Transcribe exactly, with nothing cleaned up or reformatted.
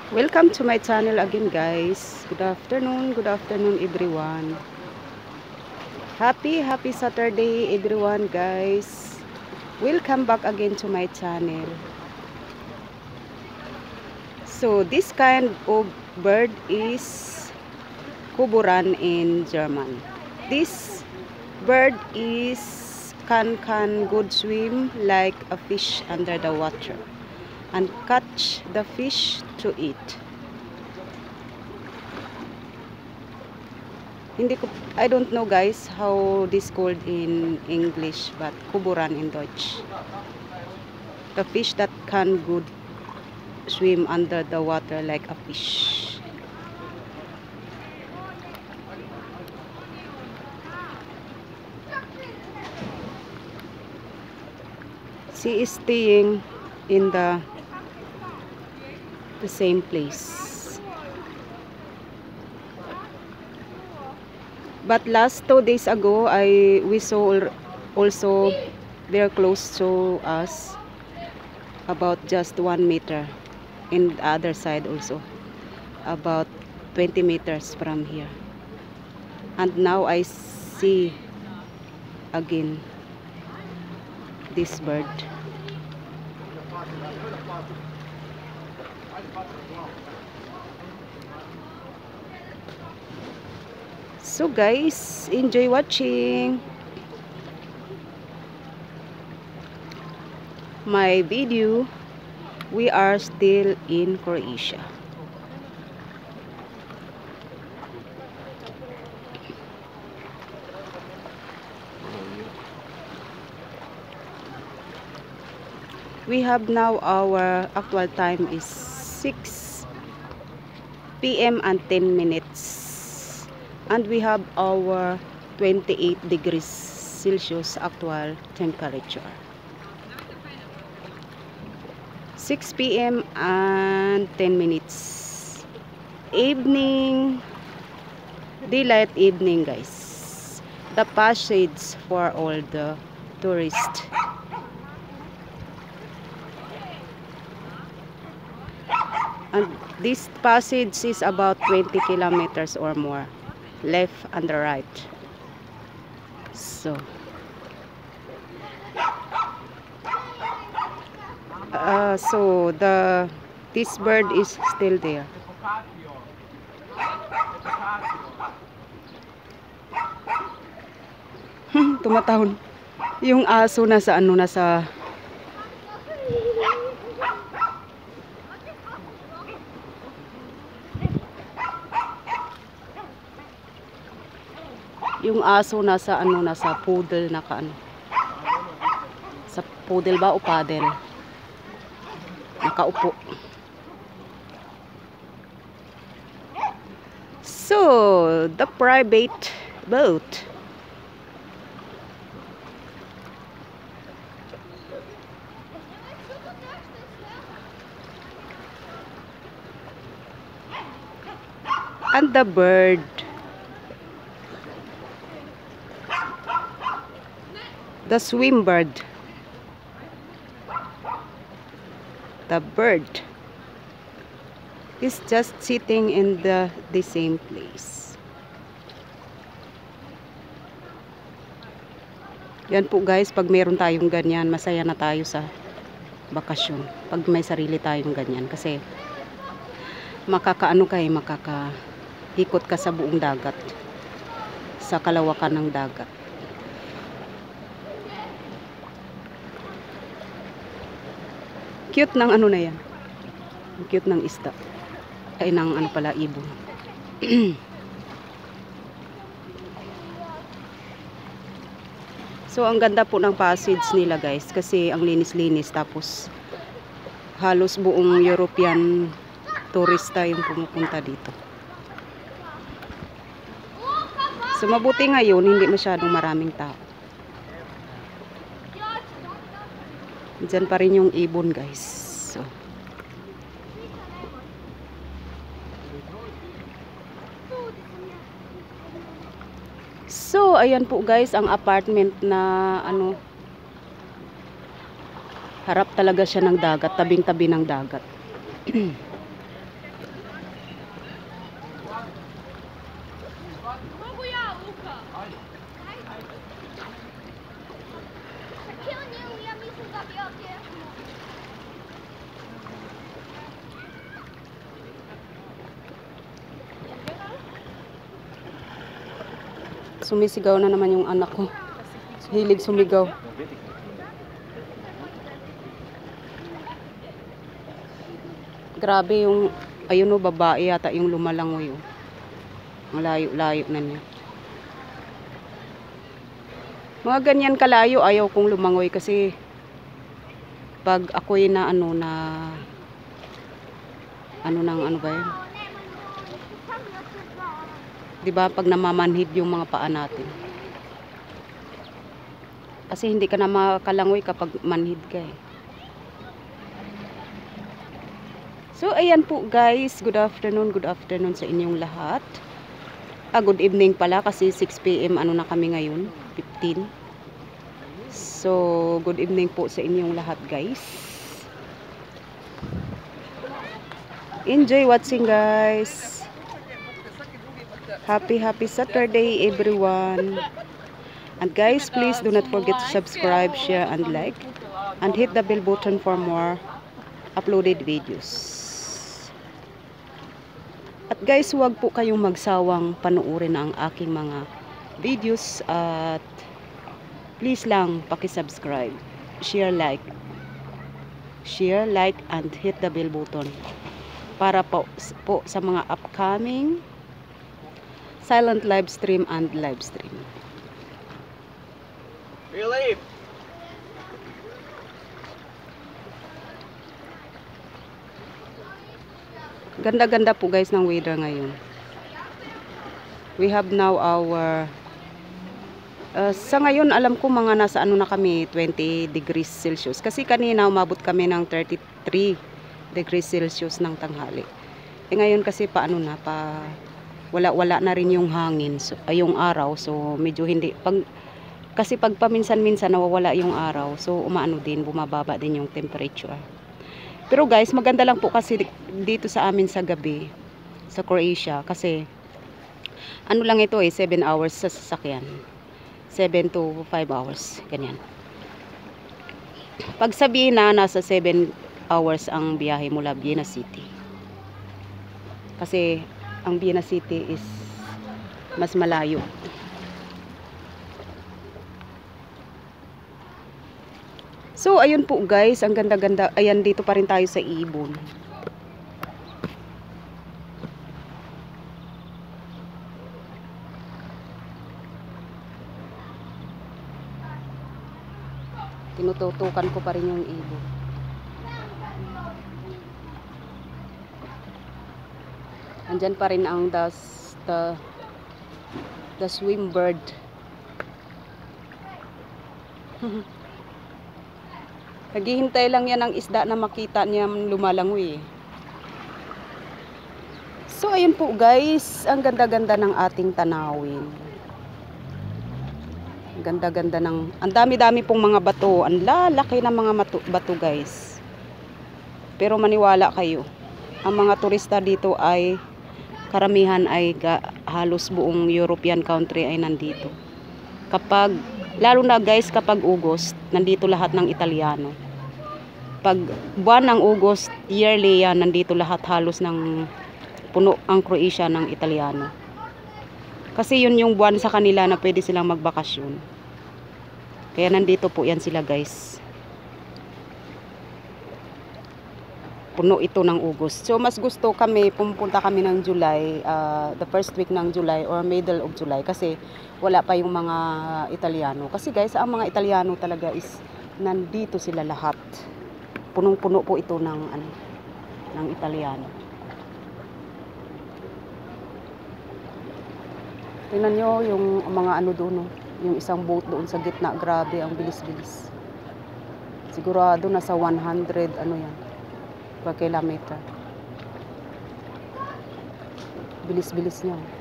Welcome to my channel again, guys. Good afternoon, good afternoon everyone. Happy happy Saturday everyone, guys. Welcome back again to my channel. So this kind of bird is Kuburan in German. This bird is can can good swim like a fish under the water and catch the fish to eat. Hindi ko, I don't know, guys, how this called in English, but kuburan in Dutch. The fish that can good swim under the water like a fish. She is staying in the the same place. But last two days ago, I we saw also very close to us, about just one meter, in the other side also, about twenty meters from here. And now I see again this bird. So guys, enjoy watching my video. We are still in Croatia. We have now, our actual time is six p m and ten minutes. And we have our twenty-eight degrees Celsius actual temperature. six p m and ten minutes. Evening, daylight evening, guys. The passage for all the tourists. And this passage is about twenty kilometers or more, left and the right. So uh, so the this bird is still there. Tumatahon yung aso na sa ano, na sa yung aso nasa ano, nasa poodle, naka ano, sa poodle ba o paddle, nakaupo. So the private boat. And the bird. The swim bird. The bird is just sitting in the the same place. Yan po, guys, pag meron tayong ganyan, masaya na tayo sa bakasyon. Pag may sarili tayong ganyan, kasi makakaano kayo, makakahikot ka sa buong dagat, sa kalawakan ng dagat. Cute ng ano na yan. Cute ng isda. Ay, ng ano pala, ibon. So ang ganda po ng passage nila, guys, kasi ang linis-linis, tapos halos buong European turista yung pumupunta dito. So mabuti ngayon, hindi masyadong maraming tao. Diyan pa rin yung ibon, guys. So So ayan po, guys, ang apartment na ano, harap talaga siya ng dagat, tabing-tabi ng dagat. Sumisigaw na naman yung anak ko. Hilig sumigaw. Grabe yung, ayun o, babae yata yung lumalangoy o. Ang layo-layo na niya. Mga ganyan kalayo, ayaw kong lumangoy kasi pag ako'y na ano na ano nang ano ba yun? Diba pag namamanhid yung mga paa natin. Kasi hindi ka na makalangoy kapag manhid ka eh. So ayan po guys, good afternoon, good afternoon sa inyong lahat. Ah, good evening pala kasi six p m ano na kami ngayon, fifteen. So good evening po sa inyong lahat guys. Enjoy watching guys. Happy happy Saturday everyone. And guys, please do not forget to subscribe, share and like and hit the bell button for more uploaded videos. At guys, huwag po kayong magsawang panuorin ang aking mga videos at please lang paki-subscribe, share, like, share, like and hit the bell button para po, po sa mga upcoming silent live stream and live stream. Really? Ganda-ganda po guys ng weather ngayon. We have now our uh, sa ngayon alam ko mga nasa ano na kami twenty degrees Celsius. Kasi kanina umabot kami ng thirty-three degrees Celsius ng tanghali. Eh ngayon kasi paano na pa wala-wala na rin yung hangin, so, ay yung araw. So medyo hindi pag kasi pag paminsan-minsan nawawala yung araw. So umaano din, bumababa din yung temperature. Pero guys, maganda lang po kasi dito sa amin sa gabi, sa Croatia, kasi ano lang ito eh, seven hours sa sasakyan. seven to five hours, ganyan. Pag sabihin na nasa seven hours ang biyahe mula Vienna City. Kasi ang Vienna City is mas malayo. So, ayun po guys, ang ganda-ganda. Ayan, dito pa rin tayo sa ibon. Tinututukan ko pa rin yung ibon. Andyan pa rin ang the, the, the swim bird. Naghihintay lang yan ng isda na makita niya lumalangoy eh. So ayun po guys, ang ganda-ganda ng ating tanawin. Ganda-ganda ng, ang dami-dami pong mga bato, ang lalaki ng mga bato, bato guys. Pero maniwala kayo, ang mga turista dito ay karamihan ay ga, halos buong European country ay nandito. Kapag lalo na guys kapag August, nandito lahat ng Italiano. Pag buwan ng August, yearly yan, nandito lahat halos ng puno ang Croatia ng Italiano. Kasi yun yung buwan sa kanila na pwede silang magbakasyon. Kaya nandito po yan sila guys. Puno ito ng August. So mas gusto kami, pumunta kami ng July, uh, the first week ng July or middle of July kasi wala pa yung mga Italiano. Kasi guys, ang mga Italiano talaga is nandito sila lahat. Punong-puno po ito ng ano, ng Italiano. Tingnan nyo yung mga ano doon, no? Yung isang boat doon sa gitna, grabe, ang bilis-bilis. Sigurado nasa one hundred ano yan, per kilometer. Bilis-bilis niya.